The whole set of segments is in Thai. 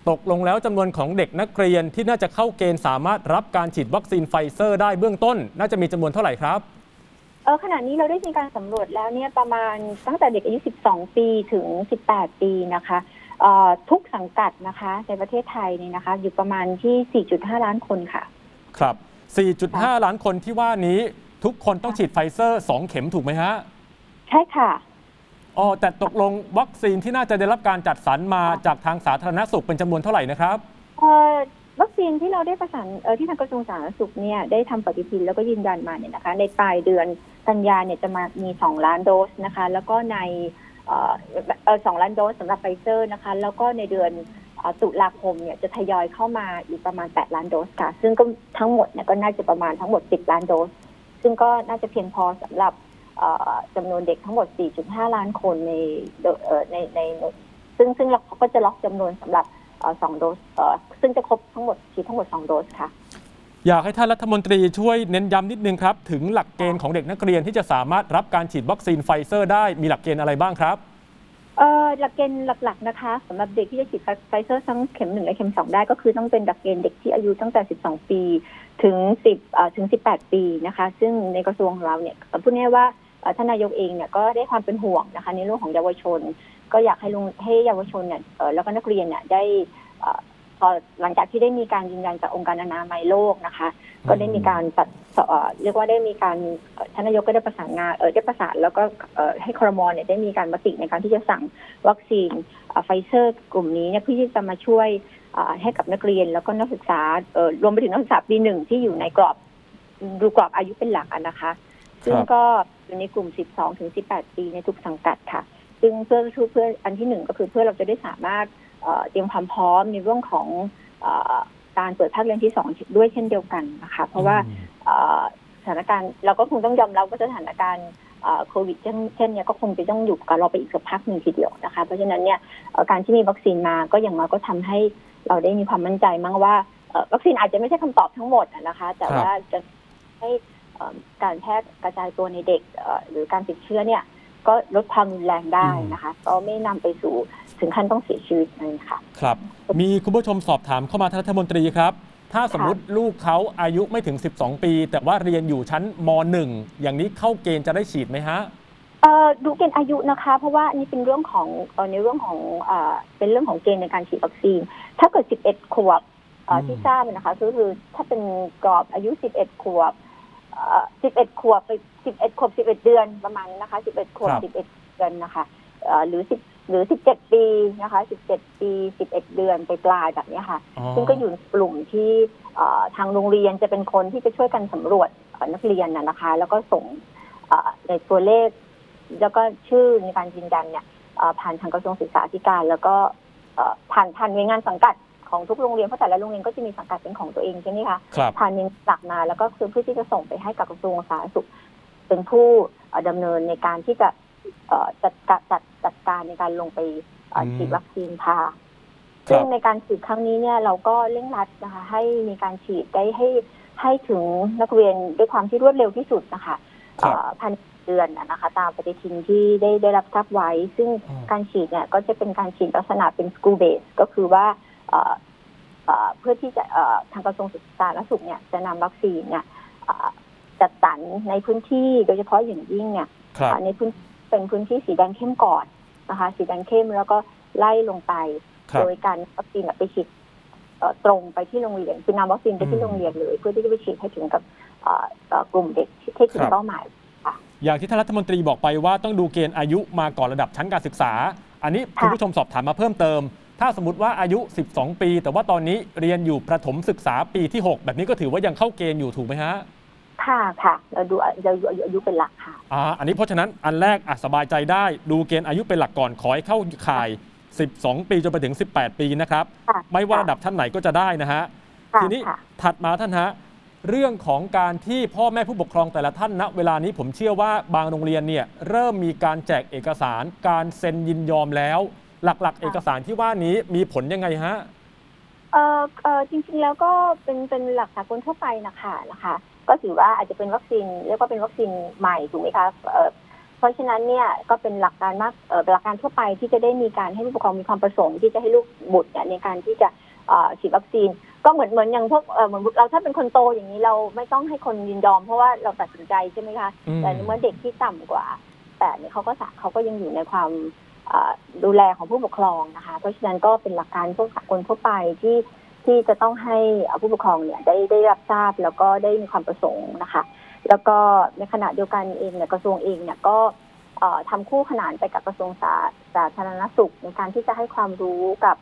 ตกลงแล้วจำนวนของเด็กนักเรียนที่น่าจะเข้าเกณฑ์สามารถรับการฉีดวัคซีนไฟเซอร์ได้เบื้องต้นน่าจะมีจำนวนเท่าไหร่ครับขณะนี้เราได้มีการสำรวจแล้วเนี่ยประมาณตั้งแต่เด็กอายุ12 ปีถึง18 ปีนะคะทุกสังกัดนะคะในประเทศไทยนี่นะคะอยู่ประมาณที่ 4.5 ล้านคนค่ะครับ 4.5 ล้านคนที่ว่านี้ทุกคนต้องฉีดไฟเซอร์2 เข็มถูกไหมฮะใช่ค่ะแต่ตกลงวัคซีนที่น่าจะได้รับการจัดสรรมาจากทางสาธารณสุขเป็นจำนวนเท่าไหร่นะครับวัคซีนที่เราได้ประสานที่ทางกระทรวงสาธารณสุขเนี่ยได้ทำปฏิทินแล้วก็ยืนยันมาเนี่ยนะคะในปลายเดือนกันยาเนี่ยจะมามี2 ล้านโดสนะคะแล้วก็ใน2 ล้านโดสสำหรับไฟเซอร์นะคะแล้วก็ในเดือนตุลาคมเนี่ยจะทยอยเข้ามาอีกประมาณ8 ล้านโดสค่ะซึ่งก็ทั้งหมดเนี่ยก็น่าจะประมาณทั้งหมด10 ล้านโดสซึ่งก็น่าจะเพียงพอสำหรับจำนวนเด็กทั้งหมด 4.5 ล้านคนในซึ่งเราก็จะล็อกจำนวนสำหรับ2 โดสซึ่งจะครบทั้งหมดฉีดทั้งหมด2 โดสค่ะอยากให้ท่านรัฐมนตรีช่วยเน้นย้ำนิดนึงครับถึงหลักเกณฑ์ของเด็กนักเรียนที่จะสามารถรับการฉีดวัคซีนไฟเซอร์ได้มีหลักเกณฑ์อะไรบ้างครับหลักเกณฑ์หลักๆนะคะสำหรับเด็กที่จะฉีดไฟเซอร์ทั้งเข็ม1และเข็ม2ได้ก็คือต้องเป็นหลักเกณฑ์เด็กที่อายุตั้งแต่12 ปีถึง18 ปีนะคะซึ่งในกระทรวงของเราเนี่ยพูดง่ายว่าท่านนายกเองเนี่ยก็ได้ความเป็นห่วงนะคะในเรื่องของเยาวชนก็อยากให้เยาวชนเนี่ยแล้วก็นักเรียนเนี่ยได้พอหลังจากที่ได้มีการยืนยันจากองค์การอนามัยโลกนะคะก็ได้มีการเรียกว่าได้มีการท่านนายกก็ได้ประสานงานได้ประสานแล้วก็ให้ครม.เนี่ยได้มีการมติในการที่จะสั่งวัคซีนไฟเซอร์กลุ่มนี้เนี่ยเพื่อที่จะมาช่วยให้กับนักเรียนแล้วก็นักศึกษารวมไปถึงนักศึกษาปี 1ที่อยู่ในกรอบอายุเป็นหลักนะคะซึ่งก็อยู่ในกลุ่ม12 ถึง 18 ปีในทุกสังกัดค่ะซึ่งเพื่ออันที่1ก็คือเพื่อเราจะได้สามารถเตรียมความพร้อมในเรื่องของการเปิดภาคเรียนที่2ด้วยเช่นเดียวกันนะคะเพราะว่าสถานการณ์เราก็คงต้องยอมรับว่าสถานการณ์โควิดเช่นนี้ก็คงจะต้องอยู่กับเราไปอีกสักพักหนึ่งทีเดียวนะคะเพราะฉะนั้นเนี่ยการที่มีวัคซีนมาก็อย่างน้อยก็ทำให้เราได้มีความมั่นใจมั้งว่าวัคซีนอาจจะไม่ใช่คำตอบทั้งหมดนะคะแต่ว่าจะให้การแพร่กระจายตัวในเด็กหรือการติดเชื้อเนี่ยก็ลดความรุนแรงได้นะคะก็ไม่นำไปสู่ถึงขั้นต้องเสียชีวิตนะคะครับมีคุณผู้ชมสอบถามเข้ามาท่านรัฐมนตรีครับถ้าสมมติลูกเขาอายุไม่ถึง12 ปีแต่ว่าเรียนอยู่ชั้นม.1 อย่างนี้เข้าเกณฑ์จะได้ฉีดไหมฮะดูเกณฑ์อายุนะคะเพราะว่านี่เป็นเรื่องของในเรื่องของเป็นเรื่องของเกณฑ์ในการฉีดวัคซีนถ้าเกิด11 ขวบที่ทราบนะคะก็คือถ้าเป็นกรอบอายุ11 ขวบ11 ขวบไป11 ขวบ11 เดือนประมาณนะคะ11 ขวบ11 เดือนนะคะหรือ17 ปีนะคะ17 ปี 11 เดือนไปปลายแบบนี้ค่ะซึ่งก็อยู่กลุ่มที่ทางโรงเรียนจะเป็นคนที่จะช่วยกันสำรวจนักเรียนนะคะแล้วก็ส่งในตัวเลขแล้วก็ชื่อในการยืนยันเนี่ยผ่านทางกระทรวงศึกษาธิการแล้วก็ผ่านหน่วยงานสังกัดของทุกโรงเรียนเพราะแต่ละโรงเรียนก็จะมีสังกัดเป็นของตัวเองใช่ไหมคะผ่านหลักมาแล้วก็คือเพื่อที่จะส่งไปให้กับกระทรวงสาธารณสุขเป็นผู้ดำเนินในการที่จะจัดการในการลงไปฉีดวัคซีนค่ะซึ่งในการฉีดครั้งนี้เนี่ยเราก็เร่งรัดนะคะให้มีการฉีดได้ให้ถึงนักเรียนด้วยความที่รวดเร็วที่สุดนะคะพันเดือนนะคะตามปฏิทินที่ได้รับทราบไว้ซึ่งการฉีดเนี่ยก็จะเป็นการฉีดลักษณะเป็น school base ก็คือว่าเพื่อที่จะทางกระทรวงศึกษาและสุขเนี่ยจะนำวัคซีนเนี่ยจัดสรรในพื้นที่โดยเฉพาะอย่างยิ่งเนี่ยในเป็นพื้นที่สีแดงเข้มก่อนนะคะสีแดงเข้มแล้วก็ไล่ลงไปโดยการวัคซีนไปฉีดตรงไปที่โรงเรียนคือนำวัคซีนไปที่โรงเรียนเลยเพื่อที่จะไปฉีดให้ถึงกับกลุ่มเด็กที่ถึงเป้าหมายอย่างที่ท่านรัฐมนตรีบอกไปว่าต้องดูเกณฑ์อายุมาก่อนระดับชั้นการศึกษาอันนี้คุณผู้ชมสอบถามมาเพิ่มเติมถ้าสมมติว่าอายุ12 ปีแต่ว่าตอนนี้เรียนอยู่ประถมศึกษาปีที่6แบบนี้ก็ถือว่ายังเข้าเกณฑ์อยู่ถูกไหมฮะค่ะเราดูอายุเป็นหลักค่ะอันนี้เพราะฉะนั้นอันแรกสบายใจได้ดูเกณฑ์อายุเป็นหลักก่อนขอให้เข้าข่าย12 ปีจนไปถึง18 ปีนะครับไม่ว่าระดับชั้นไหนก็จะได้นะฮะทีนี้ถัดมาท่านฮะเรื่องของการที่พ่อแม่ผู้ปกครองแต่ละท่านณเวลานี้ผมเชื่อว่าบางโรงเรียนเนี่ยเริ่มมีการแจกเอกสารการเซ็นยินยอมแล้วหลักๆเอกสารที่ว่านี้มีผลยังไงฮะจริงๆแล้วก็เป็นหลักสากลทั่วไปนะคะก็ถือว่าอาจจะเป็นวัคซีนเรียกว่าเป็นวัคซีนใหม่ถูกไหมคะเพราะฉะนั้นเนี่ยก็เป็นหลักการมากหลักการทั่วไปที่จะได้มีการให้ผู้ปกครองมีความประสงค์ที่จะให้ลูกบุตรในการที่จะฉีดวัคซีนก็เหมือนอย่างพวกเหมือนเราถ้าเป็นคนโตอย่างนี้เราไม่ต้องให้คนยินยอมเพราะว่าเราตัดสินใจใช่ไหมคะแต่เมื่อเด็กที่ต่ำกว่า8เนี่ยเขาก็ยังอยู่ในความดูแลของผู้ปกครองนะคะเพราะฉะนั้นก็เป็นหลักการพวกสากลทั่วไปที่จะต้องให้ผู้ปกครองเนี่ยได้รับทราบแล้วก็ได้มีความประสงค์นะคะแล้วก็ในขณะเดียวกันเองเนี่ยกระทรวงเองเนี่ยก็ทำคู่ขนานไปกับกระทรวงสาธารณสุขในการที่จะให้ความรู้กับ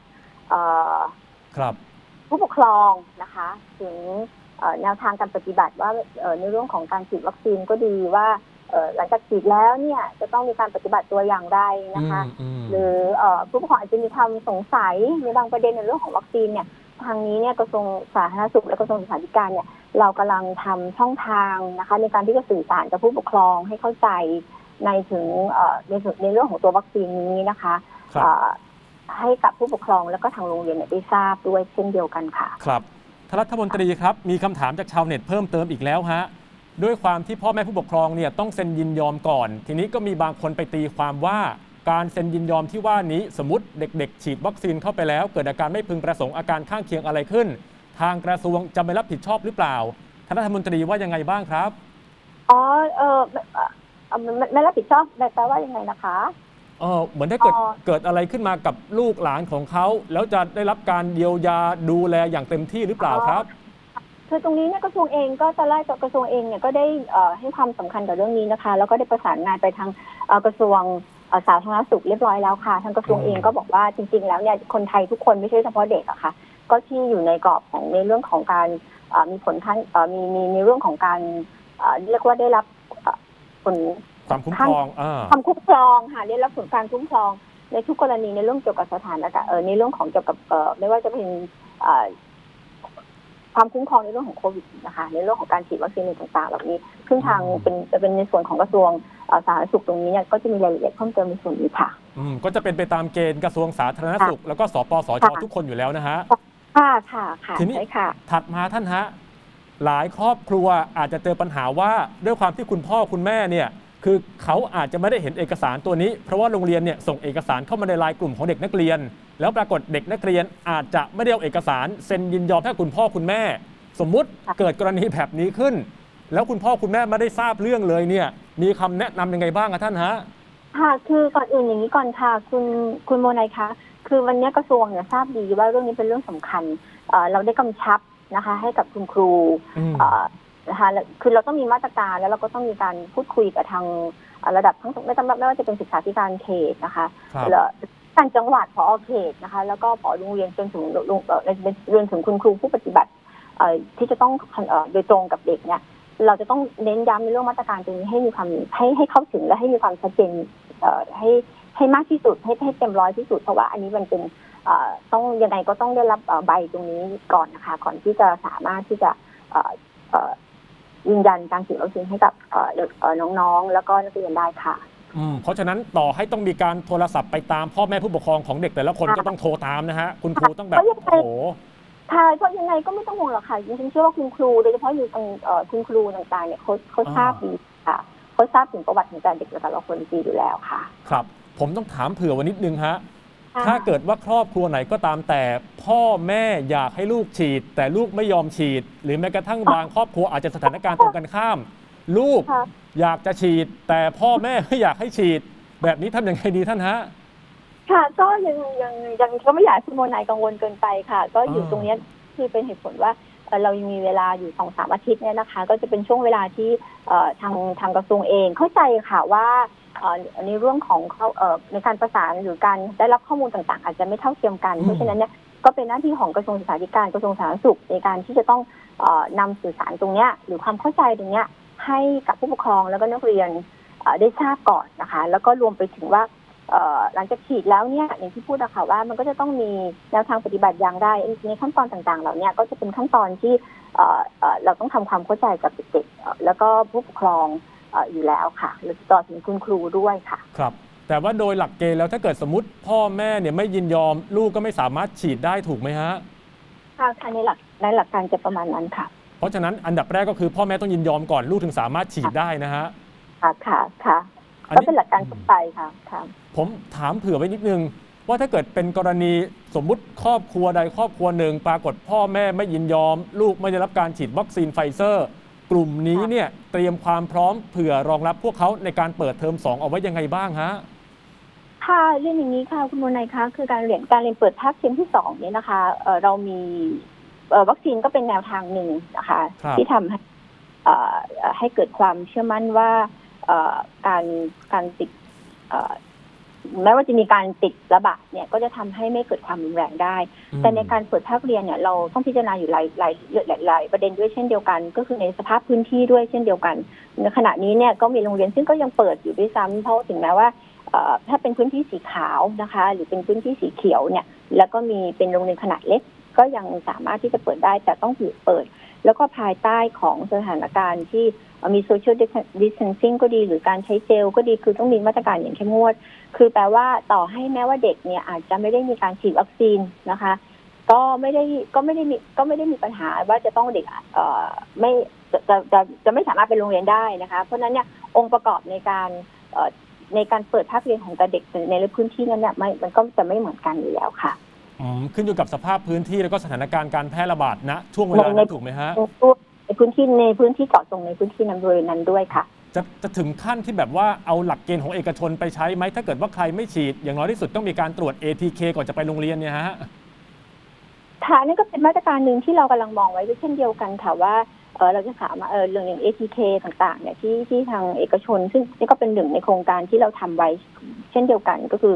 ผู้ปกครองนะคะถึงแนวทางการปฏิบัติว่าในเรื่องของการฉีดวัคซีนก็ดีว่าหลังจากฉีดแล้วเนี่ยจะต้องมีการปฏิบัติตัวอย่างไรนะคะหรือผู้ปกครองอาจจะมีความสงสัยในบางประเด็นในเรื่องของวัคซีนเนี่ยทางนี้เนี่ยกระทรวงสาธารณสุขและกระทรวงศึกษาธิการเนี่ยเรากำลังทำช่องทางนะคะในการที่จะสื่อสารกับผู้ปกครองให้เข้าใจในถึงในเรื่องของตัววัคซีนนี้นะคะให้กับผู้ปกครองและก็ทางโรงเรียนได้ทราบด้วยเช่นเดียวกันค่ะครับท่านรัฐมนตรีครับมีคำถามจากชาวเน็ตเพิ่มเติมอีกแล้วฮะด้วยความที่พ่อแม่ผู้ปกครองเนี่ยต้องเซ็นยินยอมก่อนทีนี้ก็มีบางคนไปตีความว่าการเซ็นยินยอมที่ว่านี้สมมติเด็กๆฉีดวัคซีนเข้าไปแล้วเกิดอาการไม่พึงประสงค์อาการข้างเคียงอะไรขึ้นทางกระทรวงจะไม่รับผิดชอบหรือเปล่าท่านรัฐมนตรีว่ายังไงบ้างครับไม่รับผิดชอบแปลว่ายังไงนะคะเหมือนถ้าเกิดอะไรขึ้นมากับลูกหลานของเขาแล้วจะได้รับการเยียวยาดูแลอย่างเต็มที่หรือเปล่าครับคือตรงนี้เนี่ยกระทรวงเองก็ตอนแรกกระทรวงเองเนี่ยก็ได้ให้ความสำคัญกับเรื่องนี้นะคะแล้วก็ได้ประสานงานไปทางกระทรวงสาธารณสุขเรียบร้อยแล้วค่ะทางกระทรวงเองก็บอกว่าจริงๆแล้วเนี่ยคนไทยทุกคนไม่ใช่เฉพาะเด็กอะค่ะก็ที่อยู่ในกรอบของในเรื่องของการมีผลทางมีในเรื่องของการเรียกว่าได้รับผลความคุ้มครองความคุ้มครองค่ะได้รับผลการคุ้มครองในทุกกรณีในเรื่องเกี่ยวกับสถานการณ์ในเรื่องของเกี่ยวกับไม่ว่าจะเป็นความคุ้มครองในเรื่องของโควิดนะคะในเรื่องของการฉีดวัคซีนต่างๆเหล่านี้ขึ้นทางเป็นในส่วนของกระทรวงสาธารณสุขตรงนี้เนี่ยก็จะมีรายละเอียดเพิ่มเติมในส่วนนี้ค่ะก็จะเป็นไปตามเกณฑ์กระทรวงสาธารณสุขแล้วก็สปสช.ทุกคนอยู่แล้วนะฮะค่ะทีนี้ถัดมาท่านฮะหลายครอบครัวอาจจะเจอปัญหาว่าด้วยความที่คุณพ่อคุณแม่เนี่ยคือเขาอาจจะไม่ได้เห็นเอกสารตัวนี้เพราะว่าโรงเรียนเนี่ยส่งเอกสารเข้ามาในไลน์กลุ่มของเด็กนักเรียนแล้วปรากฏเด็กนักเรียนอาจจะไม่ได้เอาเอกสารเซ็นยินยอมให้คุณพ่อคุณแม่สมมุติเกิดกรณีแบบนี้ขึ้นแล้วคุณพ่อคุณแม่ไม่ได้ทราบเรื่องเลยเนี่ยมีคำแนะนำยังไงบ้างคะท่านฮะค่ะคือก่อนอื่นอย่างนี้ก่อนค่ะคุณโมนัยคะคือวันนี้กระทรวงเนี่ยทราบดีว่าเรื่องนี้เป็นเรื่องสำคัญเราได้กำชับนะคะให้กับคุณครูนะคะคือเราต้องมีมาตรการแล้วเราก็ต้องมีการพูดคุยกับทางระดับทั้งไม่ว่าจะเป็นศึกษาธิการเขตนะคะแล้วทางจังหวัดผอ.เขตนะคะแล้วก็ผอ.โรงเรียนจนถึงเรียนถึงคุณครูผู้ปฏิบัติที่จะต้องโดยตรงกับเด็กเนี่ยเราจะต้องเน้นย้ำในเรื่องมาตรการตรงนี้ให้มีความให้เข้าถึงและให้มีความชัดเจนให้มากที่สุดให้เต็มร้อยที่สุดเพราะว่าอันนี้มันเป็นต้องยังไงก็ต้องได้รับใบตรงนี้ก่อนนะคะก่อนที่จะสามารถที่จะยืนยันการฉีดวัคซีนให้กับน้องๆแล้วก็นักเรียนได้ค่ะเพราะฉะนั้นต่อให้ต้องมีการโทรศัพท์ไปตามพ่อแม่ผู้ปกครองของเด็กแต่ละคนก็ต้องโทรตามนะฮะคุณครูต้องแบบโอ้โหค่ะเพราะยังไงก็ไม่ต้องห่วงหรอกค่ะจริงๆเชื่อว่าคุณครูโดยเฉพาะอยู่ตรงคุณครูต่างๆเนี่ยเขาทราบดีค่ะเขาทราบถึงประวัติของแต่เด็กแต่ละคนดีอยู่แล้วค่ะครับผมต้องถามเผื่อวันนิดนึงฮะถ้าเกิดว่าครอบครัวไหนก็ตามแต่พ่อแม่อยากให้ลูกฉีดแต่ลูกไม่ยอมฉีดหรือแม้กระทั่งบางครอบครัวอาจจะสถานการณ์ตรงกันข้ามลูกอยากจะฉีดแต่พ่อแม่ไม่อยากให้ฉีดแบบนี้ทำยังไงดีท่านฮะค่ะก็ยังก็ไม่อยากให้คุณโมนัยกังวลเกินไปค่ะก็อยู่ตรงนี้คือเป็นเหตุผลว่าเรายังมีเวลาอยู่ 2-3 อาทิตย์เนี่ยนะคะก็จะเป็นช่วงเวลาที่ทางกระทรวงเองเข้าใจค่ะว่าในเรื่องของในการประสานหรือการได้รับข้อมูลต่างๆอาจจะไม่เท่าเทียมกันเพราะฉะนั้นเนี่ยก็เป็นหน้าที่ของกระทรวงศึกษาธิการกระทรวงสาธารณสุขในการที่จะต้องนำสื่อสารตรงนี้หรือความเข้าใจตรงนี้ให้กับผู้ปกครองแล้วก็นักเรียนได้ทราบก่อนนะคะแล้วก็รวมไปถึงว่าหลังจากฉีดแล้วเนี่ยอย่างที่พูดนะคะว่ามันก็จะต้องมีแนวทางปฏิบัติอย่างไรในขั้นตอนต่างๆเหล่านี้ก็จะเป็นขั้นตอนที่เราต้องทำความเข้าใจกับเด็กๆแล้วก็ผู้ปกครองอยู่แล้วค่ะหรือต่อถึงคุณครูด้วยค่ะครับแต่ว่าโดยหลักเกณฑ์แล้วถ้าเกิดสมมติพ่อแม่เนี่ยไม่ยินยอมลูกก็ไม่สามารถฉีดได้ถูกไหมฮะค่ะในหลักการจะประมาณนั้นค่ะเพราะฉะนั้นอันดับแรกก็คือพ่อแม่ต้องยินยอมก่อนลูกถึงสามารถฉีดได้นะฮะค่ะก็เป็นหลักการทั่วไปค่ะผมถามเผื่อไว้นิดนึงว่าถ้าเกิดเป็นกรณีสมมุติครอบครัวใดครอบครัวหนึ่งปรากฏพ่อแม่ไม่ยินยอมลูกไม่ได้รับการฉีดวัคซีนไฟเซอร์กลุ่มนี้เนี่ยเตรียมความพร้อมเผื่อรองรับพวกเขาในการเปิดเทอม2เอาไว้ยังไงบ้างฮะค่ะเรื่องอย่างนี้ค่ะคุณโมนัยคะคือการเรียนเปิดภาคเทอมที่2เนี่ยนะคะเรามีวัคซีนก็เป็นแนวทางหนึ่งนะคะที่ทำให้เกิดความเชื่อมั่นว่าการติดแม้ว่าจะมีการติดระบาดเนี่ยก็จะทำให้ไม่เกิดความรุนแรงได้แต่ในการเปิดภาคเรียนเนี่ยเราต้องพิจารณาอยู่หลายประเด็นด้วยเช่นเดียวกันก็คือในสภาพพื้นที่ด้วยเช่นเดียวกันในขณะนี้เนี่ยก็มีโรงเรียนซึ่งก็ยังเปิดอยู่ด้วยซ้ำเพราะถึงแม้ว่าถ้าเป็นพื้นที่สีขาวนะคะหรือเป็นพื้นที่สีเขียวเนี่ยแล้วก็มีเป็นโรงเรียนขนาดเล็กก็ยังสามารถที่จะเปิดได้แต่ต้องเปิดแล้วก็ภายใต้ของสถานการณ์ที่มีโซเชียลดิสเทนซิ่งก็ดีหรือการใช้เจลก็ดีคือต้องมีมาตรการอย่างเข้มงวดคือแปลว่าต่อให้แม้ว่าเด็กเนี่ยอาจจะไม่ได้มีการฉีดวัคซีนนะคะก็ไม่ได้มีปัญหาว่าจะต้องเด็กไม่จะไม่สามารถไปโรงเรียนได้นะคะเพราะฉะนั้นเนี่ยองค์ประกอบในการเปิดภาคเรียนของเด็กในพื้นที่นั้นเนี่ยมันก็จะไม่เหมือนกันอยู่แล้วค่ะขึ้นอยู่กับสภาพพื้นที่แล้วก็สถานการณ์การแพร่ระบาดณช่วงเวลานั้นถูกไหมฮะในพื้นที่เจาะจงในพื้นที่นั้นบริเวณนั้นด้วยค่ะจะถึงขั้นที่แบบว่าเอาหลักเกณฑ์ของเอกชนไปใช้ไหมถ้าเกิดว่าใครไม่ฉีดอย่างน้อยที่สุดต้องมีการตรวจ ATK ก่อนจะไปโรงเรียนเนี่ยฮะค่ะนั่นก็เป็นมาตรการหนึ่งที่เรากำลังมองไว้ด้วยเช่นเดียวกันค่ะว่าเราจะสามารถเรื่องอย่าง ATK ต่างๆเนี่ยที่ทางเอกชนซึ่งนี่ก็เป็นหนึ่งในโครงการที่เราทำไว้เช่นเดียวกันก็คือ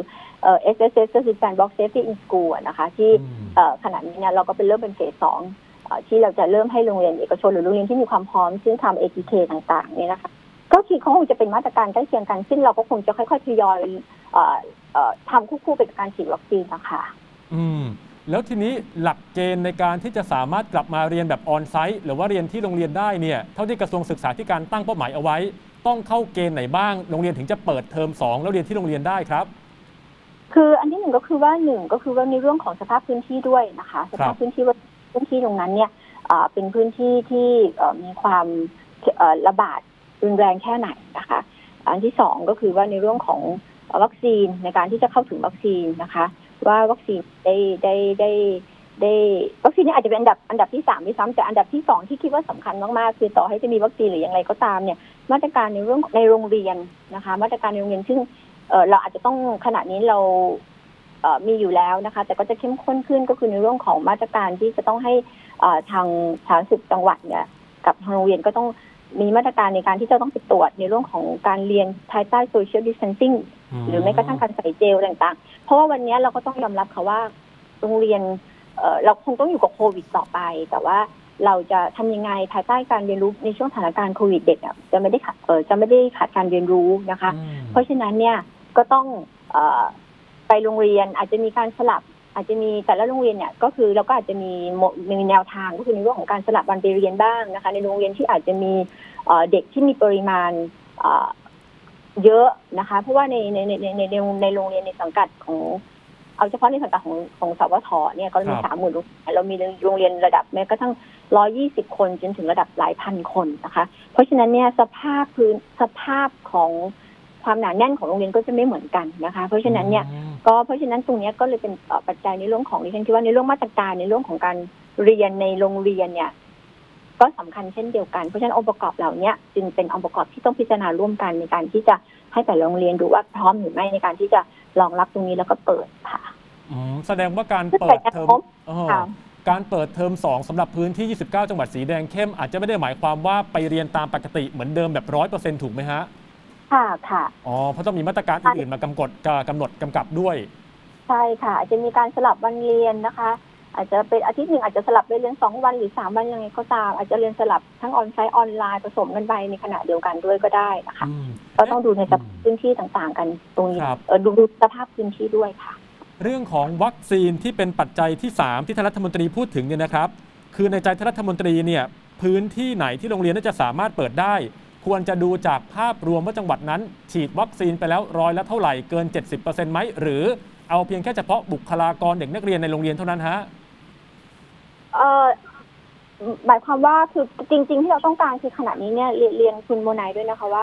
SSS ก็คือ Sandbox Safety in School นะคะที่ขณะนี้เนี่ยเราก็เป็นเริ่มเป็นเฟส 2ที่เราจะเริ่มให้โรงเรียนเอกชนหรือโรงเรียนที่มีความพร้อมซึ่งทำ ATK ต่างๆเนี่ยนะคะก็คิดเขาคงจะเป็นมาตรการใกล้เคียงกันซึ่งเราก็คงจะค่อยๆทยอยทำคู่ๆไปกับการฉีดวัคซีนนะคะแล้วทีนี้หลักเกณฑ์ในการที่จะสามารถกลับมาเรียนแบบออนไซต์หรือว่าเรียนที่โรงเรียนได้เนี่ยเท่าที่กระทรวงศึกษาธิการตั้งเป้าหมายเอาไว้ต้องเข้าเกณฑ์ไหนบ้างโรงเรียนถึงจะเปิดเทอม2แล้วเรียนที่โรงเรียนได้ครับคืออันที่หนึ่งก็คือว่าในเรื่องของสภาพพื้นที่ด้วยนะคะสภาพพื้นที่ว่าพื้นที่ตรงนั้นเนี่ยเป็นพื้นที่ที่มีความระบาดรุนแรงแค่ไหนนะคะอันที่สองก็คือว่าในเรื่องของวัคซีนในการที่จะเข้าถึงวัคซีนนะคะว่าวัคซีนได้วัคซีนนี้อาจจะเป็นอันดับที่3ด้วยซ้ำแต่อันดับที่2ที่คิดว่าสำคัญมากๆคือต่อให้จะมีวัคซีนหรืออย่างไรก็ตามเนี่ยมาตรการในเรื่องในโรงเรียนนะคะมาตรการในโรงเรียนซึ่งเราอาจจะต้องขณะนี้เรามีอยู่แล้วนะคะแต่ก็จะเข้มข้นขึ้นก็คือในเรื่องของมาตรการที่จะต้องให้ทางสาธารณสุขจังหวัดเนี่ยกับทางโรงเรียนก็ต้องมีมาตรการในการที่จะต้องไปตรวจในเรื่องของการเรียนภายใต้ social distancing หรือแม้กระทั่งการใส่เจลต่างๆเพราะว่าวันนี้เราก็ต้องยอมรับค่ะว่าโรงเรียนเราคงต้องอยู่กับโควิดต่อไปแต่ว่าเราจะทำยังไงภายใต้การเรียนรู้ในช่วงสถานการณ์โควิดเด็กจะไม่ได้ขาดการเรียนรู้นะคะเพราะฉะนั้นเนี่ยก็ต้องไปโรงเรียนอาจจะมีการสลับอาจจะมีแต่ละโรงเรียนเนี่ยก็คือเราก็อาจจะมีแนวทางก็คือในเรื่องของการสลับวันไปเรียนบ้างนะคะในโรงเรียนที่อาจจะมีเด็กที่มีปริมาณเยอะนะคะเพราะว่าในโรงเรียนในสังกัดของเอาเฉพาะในสังกัดของสวทเนี่ยก็มี30,000เรามีโรงเรียนระดับแม้กระทั่ง120 คนจนถึงระดับหลายพันคนนะคะเพราะฉะนั้นเนี่ยสภาพของความหนาแน่นของโรงเรียนก็จะไม่เหมือนกันนะคะเพราะฉะนั้นตรงนี้ก็เลยเป็นปัจจัยในเรื่องของดิฉันคิดว่าในเรื่องมาตรการในเรื่องของการเรียนในโรงเรียนเนี่ยก็สำคัญเช่นเดียวกันเพราะฉะนั้นองค์ประกอบเหล่านี้จึงเป็นองค์ประกอบที่ต้องพิจารณาร่วมกันในการที่จะให้แต่โรงเรียนดูว่าพร้อมหรือไม่ในการที่จะรองรับตรงนี้แล้วก็เปิดค่ะแสดงว่าการเปิดเทอม2สำหรับพื้นที่29จังหวัดสีแดงเข้มอาจจะไม่ได้หมายความว่าไปเรียนตามปกติเหมือนเดิมแบบ 100% ถูกไหมฮะค่ะเพราะต้องมีมาตรการอื่นๆมากำหนดกำกับด้วยใช่ค่ะอาจจะมีการสลับวันเรียนนะคะอาจจะเป็นอาทิตย์หนึ่งอาจจะสลับไปเรียน2 วันหรือ3 วันยังไงก็ตามอาจจะเรียนสลับทั้งออนไซต์ออนไลน์ผสมกันไปในขณะเดียวกันด้วยก็ได้นะคะก็ต้องดูในสภาพพื้นที่ต่างๆกันตรงนี้ดูสภาพพื้นที่ด้วยค่ะเรื่องของวัคซีนที่เป็นปัจจัยที่3ที่ท่านรัฐมนตรีพูดถึงเนี่ยนะครับคือในใจท่านรัฐมนตรีเนี่ยพื้นที่ไหนที่โรงเรียนน่าจะสามารถเปิดได้ควรจะดูจากภาพรวมว่าจังหวัดนั้นฉีดวัคซีนไปแล้ว100%เท่าไหร่เกิน 70% ไหมหรือเอาเพียงแค่เฉพาะบุคลากรเด็กนักเรียนในโรงเรียนเท่านั้นฮะหมายความว่าคือจริงๆที่เราต้องการคือขณะนี้เนี่ยเรียนคุณโมนัยด้วยนะคะว่า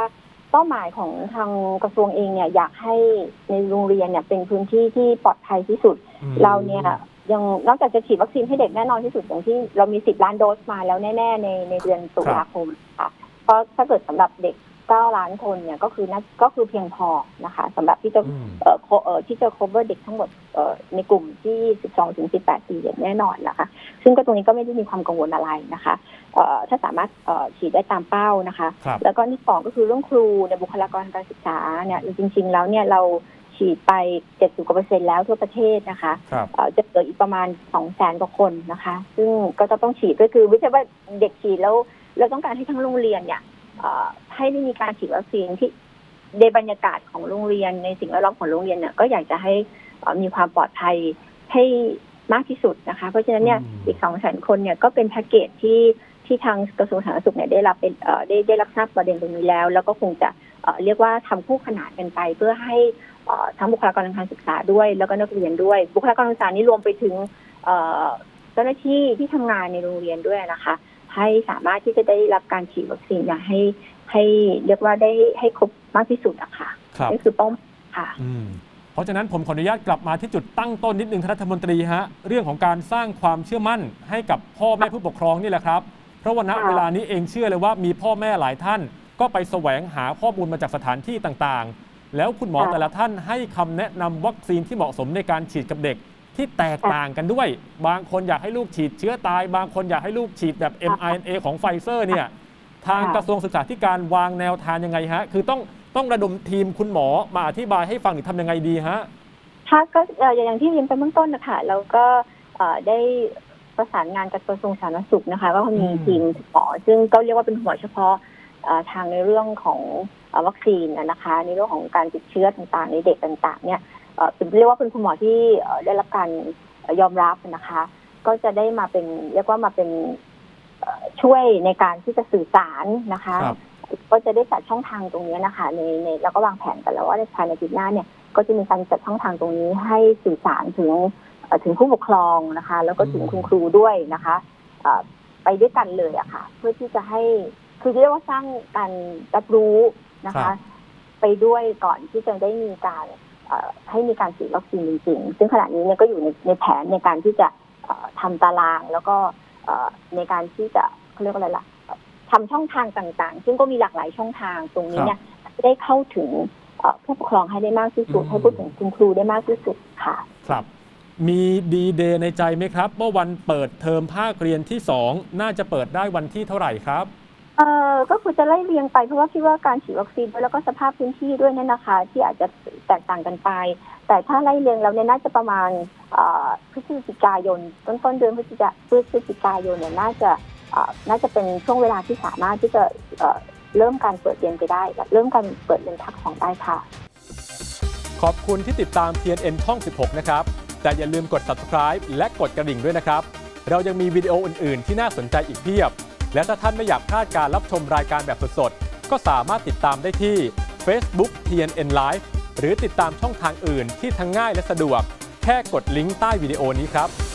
เป้าหมายของทางกระทรวงเองเนี่ยอยากให้ในโรงเรียนเนี่ยเป็นพื้นที่ที่ปลอดภัยที่สุดเราเนี่ยยังนอกจากจะฉีดวัคซีนให้เด็กแน่นอนที่สุดอย่างที่เรามี10 ล้านโดสมาแล้วแน่ๆในเดือนตุลาคมค่ะเพราะถ้าเกิดสำหรับเด็ก9 ล้านคนเนี่ยก็คือเพียงพอนะคะสำหรับที่จะที่จะ cover เด็กทั้งหมดในกลุ่มที่12 ถึง 18 ปีอย่างแน่นอนนะคะซึ่งก็ตรงนี้ก็ไม่ได้มีความกังวลอะไรนะคะถ้าสามารถฉีดได้ตามเป้านะคะแล้วก็ที่2ก็คือเรื่องครูในบุคลากรการศึกษาเนี่ยจริงๆแล้วเนี่ยเราฉีดไป 70% แล้วทั่วประเทศนะคะจะเหลืออีกประมาณ 200,000 กว่าคนนะคะซึ่งก็จะต้องฉีดด้วยคือไม่ใช่ว่าเด็กฉีดแล้วเราต้องการให้ทั้งโรงเรียนเนี่ยให้ได้มีการฉีดวัคซีนที่ในบรรยากาศของโรงเรียนในสิ่งแวดล้อมของโรงเรียนเนี่ยก็อยากจะให้มีความปลอดภัยให้มากที่สุดนะคะเพราะฉะนั้นเนี่ยอีก 200,000 คนเนี่ยก็เป็นแพ็กเกจที่ทางกระทรวงสาธารณสุขเนี่ยได้รับเป็นได้รับทราบประเด็นตรงนี้แล้วก็คงจะเรียกว่าทำคู่ขนานกันไปเพื่อให้ทั้งบุคลากรทางการศึกษาด้วยแล้วก็นักเรียนด้วยบุคลากรทางการศึกษานี้รวมไปถึงเจ้าหน้าที่ที่ทำงานในโรงเรียนด้วยนะคะให้สามารถที่จะได้รับการฉีดวัคซีนอย่างให้เรียกว่าได้ให้ครบมากที่สุดอะค่ะนี่คือเป้าหมายค่ะเพราะฉะนั้นผมขออนุญาตกลับมาที่จุดตั้งต้นนิดนึงท่านรัฐมนตรีฮะเรื่องของการสร้างความเชื่อมั่นให้กับพ่อแม่ผู้ปกครองนี่แหละครับเพราะว่าณเวลานี้เองเชื่อเลยว่ามีพ่อแม่หลายท่านก็ไปแสวงหาข้อมูลมาจากสถานที่ต่างๆแล้วคุณหมอแต่ละท่านให้คำแนะนำวัคซีนที่เหมาะสมในการฉีดกับเด็กที่แตกต่างกันด้วยบางคนอยากให้ลูกฉีดเชื้อตายบางคนอยากให้ลูกฉีดแบบ mRNA ของไฟเซอร์เนี่ยทางกระทรวงศึกษาธิการวางแนวทางยังไงฮะคือต้องระดมทีมคุณหมอมาอธิบายให้ฟังหรือทำยังไงดีฮะค่ะก็อย่างที่เรียนไปเบื้องต้นนะคะเราก็ได้ประสานงานกับกระทรวงสาธารณสุขนะคะก็มีทีมหมอซึ่งก็เรียกว่าเป็นหมอเฉพาะทางในเรื่องของวัคซีนนะคะในเรื่องของการติดเชื้อต่างๆในเด็กต่างๆเนี่ยเรียกว่าเป็นคุณหมอที่ได้รับการยอมรับนะคะก็จะได้มาเป็นเรียกว่ามาเป็นช่วยในการที่จะสื่อสารนะคะก็จะได้จัดช่องทางตรงนี้นะคะในแล้วก็วางแผนกันแล้วว่าในภายในปีหน้าเนี่ยก็จะมีการจัดช่องทางตรงนี้ให้สื่อสารถึงผู้ปกครองนะคะแล้วก็ถึงคุณครูด้วยนะคะไปด้วยกันเลยอะค่ะเพื่อที่จะให้คือเรียกว่าสร้างการรับรู้นะคะไปด้วยก่อนที่จะได้มีการให้มีการฉีดวัคซีนจริงๆซึ่งขณะนี้เนี่ยก็อยู่ในแผนในการที่จะทำตารางแล้วก็ในการที่จะเขาเรียกว่าอะไรล่ะทำช่องทางต่างๆซึ่งก็มีหลากหลายช่องทางตรงนี้เนี่ยได้เข้าถึงผู้ปกครองให้ได้มากที่สุดให้พูดถึงคุณครูได้มากที่สุดค่ะครับมีดีเดย์ในใจไหมครับว่าวันเปิดเทอมภาคเรียนที่2น่าจะเปิดได้วันที่เท่าไหร่ครับก็คือจะไล่เรียงไปเพราะว่าคิดว่าการฉีดวัคซีนแล้วก็สภาพพื้นที่ด้วยเนี่ยนะคะที่อาจจะแตกต่างกันไปแต่ถ้าไล่เรียงแล้วเนี่ยน่าจะประมาณพฤศจิกายนต้นเดือนพฤศจิกายนเนี่ยน่าจะเป็นช่วงเวลาที่สามารถที่จะเริ่มการเปิดเรียนไปได้เริ่มการเปิดเรียนภาค2ได้ค่ะขอบคุณที่ติดตาม TNN ช่อง 16 นะครับแต่อย่าลืมกด Subscribe และกดกระดิ่งด้วยนะครับเรายังมีวิดีโออื่นๆที่น่าสนใจอีกเพียบและถ้าท่านไม่อยากพลาดการรับชมรายการแบบสดๆก็สามารถติดตามได้ที่ Facebook TNN Live หรือติดตามช่องทางอื่นที่ทั้งง่ายและสะดวกแค่กดลิงก์ใต้วิดีโอนี้ครับ